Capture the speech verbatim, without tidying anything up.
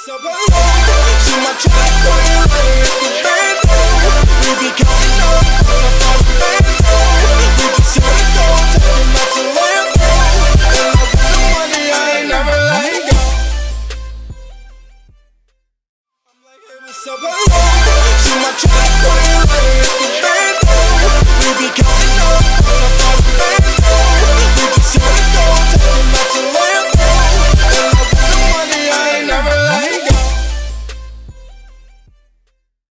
So she my track queen, we be counting up, we just see it go, taking out to Lambo, and I got the money, I ain't never let go. I'm like, hey, what's up?